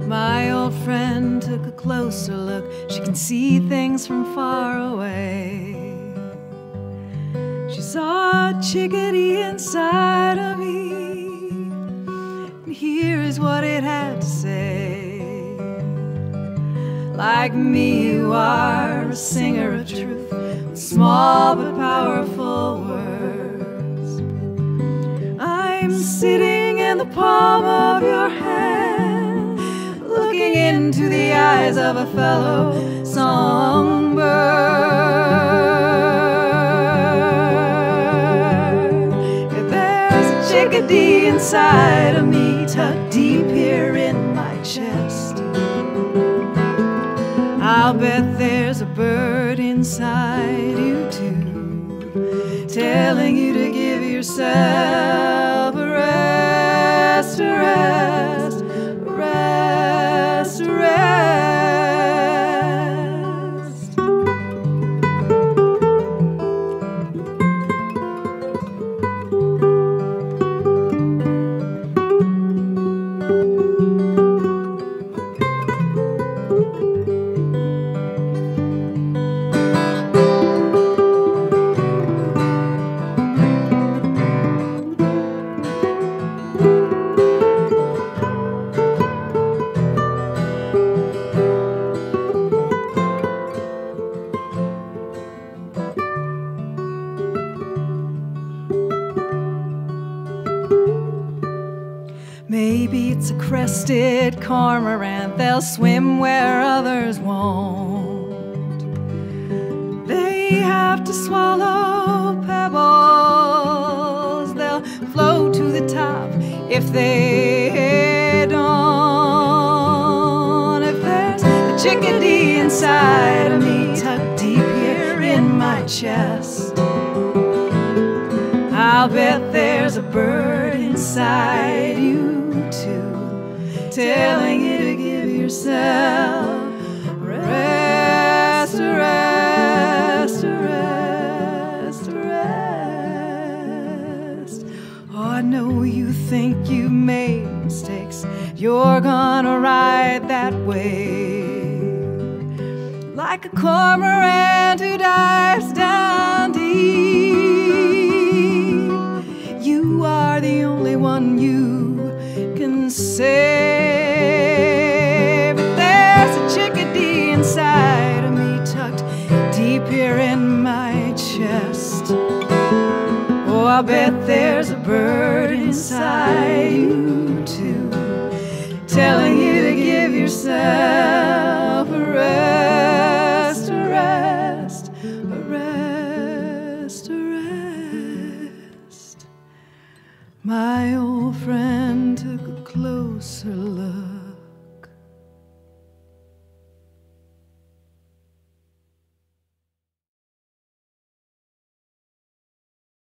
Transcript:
My old friend took a closer look. She can see things from far away. She saw a chickadee inside of me, and here is what it had to say. Like me, you are a singer of truth, with small but powerful words. I'm sitting in the palm of your hand, looking into the eyes of a fellow songbird. There's a chickadee inside of me, tucked deep here in my chest. I'll bet there's a bird inside you too, telling you to give yourself a rest, a rest, a rest, a rest. Maybe it's a crested cormorant, they'll swim where others won't. They have to swallow pebbles, they'll float to the top if they don't. If there's a chickadee inside of me, tucked deep here in my chest, I'll bet there's a bird inside you too, telling you to give yourself rest, rest, rest, rest. Oh, I know you think you've made mistakes, you're gonna ride that wave like a cormorant who dives down deep. You are the only one you can save. But there's a chickadee inside of me, tucked deep here in my chest. Oh, I bet there's a bird inside you too, telling you to give yourself